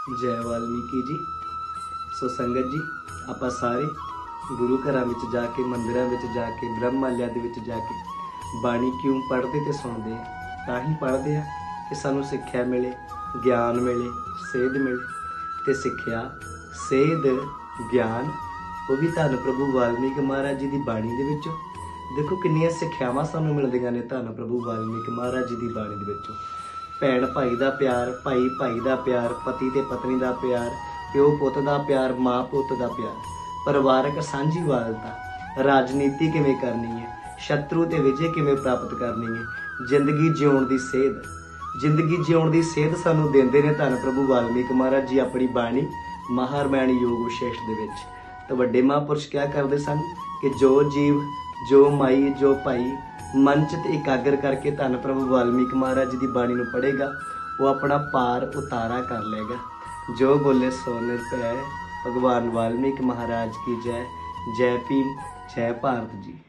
जय वाल्मीकि जी। सो संगत जी, ਆਪਾਂ ਸਾਰੇ ਗੁਰੂ ਘਰਾਂ ਵਿੱਚ ਜਾ ਕੇ, ਮੰਦਿਰਾਂ ਵਿੱਚ ਜਾ ਕੇ, ਬ੍ਰਹਮਮਾਲਿਆ ਦੇ ਵਿੱਚ ਜਾ ਕੇ ਬਾਣੀ ਕਿਉਂ ਪੜ੍ਹਦੇ ਤੇ ਸੁਣਦੇ ਆ? ਤਾਂ ਹੀ ਪੜ੍ਹਦੇ ਆ ਕਿ ਸਾਨੂੰ ਸਿੱਖਿਆ ਮਿਲੇ, ਗਿਆਨ ਮਿਲੇ, ਸੇਧ ਮਿਲੇ। ਤੇ ਸਿੱਖਿਆ, ਸੇਧ, ਗਿਆਨ ਉਹ ਵੀ ਧੰਨ ਪ੍ਰਭੂ ਵਾਲਮੀਕ ਮਹਾਰਾਜ ਜੀ ਦੀ ਬਾਣੀ ਦੇ ਵਿੱਚੋਂ। ਦੇਖੋ ਕਿੰਨੀਆਂ ਸਿੱਖਿਆਵਾਂ ਸਾਨੂੰ ਮਿਲਦੀਆਂ ਨੇ ਧੰਨ ਪ੍ਰਭੂ ਵਾਲਮੀਕ ਮਹਾਰਾਜ ਜੀ ਦੀ ਬਾਣੀ ਦੇ ਵਿੱਚੋਂ। ਭੈਣ ਭਾਈ ਦਾ ਪਿਆਰ, ਭਾਈ ਭਾਈ ਦਾ ਪਿਆਰ, ਪਤੀ ਤੇ ਪਤਨੀ ਦਾ ਪਿਆਰ, ਪਿਓ ਪੁੱਤ ਦਾ ਪਿਆਰ, ਮਾਂ ਪੁੱਤ ਦਾ ਪਿਆਰ, ਪਰਿਵਾਰਕ ਸਾਂਝੀਵਾਲਤਾ, ਰਾਜਨੀਤੀ ਕਿਵੇਂ ਕਰਨੀ ਹੈ, ਸ਼ਤਰੂ ਤੇ ਵਿਜੇ ਕਿਵੇਂ ਪ੍ਰਾਪਤ ਕਰਨੀ ਹੈ, ਜ਼ਿੰਦਗੀ ਜਿਉਣ ਦੀ ਸੇਧ। ਜ਼ਿੰਦਗੀ ਜਿਉਣ ਦੀ ਸੇਧ ਸਾਨੂੰ ਦਿੰਦੇ ਨੇ ਧੰਨ ਪ੍ਰਭੂ ਵਾਲਮੀਕ ਮਹਾਰਾਜ ਜੀ ਆਪਣੀ ਬਾਣੀ ਮਹਾਰਾਮਾਇਣ ਯੋਗ ਵਿਸ਼ੇਸ਼ ਦੇ ਵਿੱਚ। ਤਾਂ ਵੱਡੇ ਮਹਾਂਪੁਰਸ਼ ਕਿਆ ਕਰਦੇ ਸਨ ਕਿ ਜੋ ਜੀਵ, ਜੋ ਮਾਈ, ਜੋ ਭਾਈ ਮਨ ਚ ਤੇ ਇਕਾਗਰ ਕਰਕੇ ਧੰਨ ਪ੍ਰਭੂ ਵਾਲਮੀਕ ਮਹਾਰਾਜ ਜੀ ਦੀ ਬਾਣੀ ਨੂੰ ਪੜ੍ਹੇਗਾ, ਉਹ ਆਪਣਾ ਪਾਰ ਉਤਾਰਾ ਕਰ ਲਏਗਾ। ਜੋ ਬੋਲੇ ਸੋ ਨਿਰਭੈ। ਭਗਵਾਨ वाल्मीकि महाराज की जय। जय भीम, जय भारत जी।